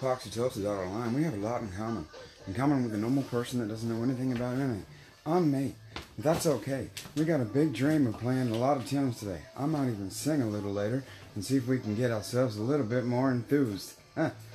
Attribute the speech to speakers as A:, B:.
A: Poxy Tulsi dotted line. We have a lot in common. In common with a normal person that doesn't know anything about anything. I'm me. But that's okay. We got a big dream of playing a lot of tunes today. I might even sing a little later and see if we can get ourselves a little bit more enthused.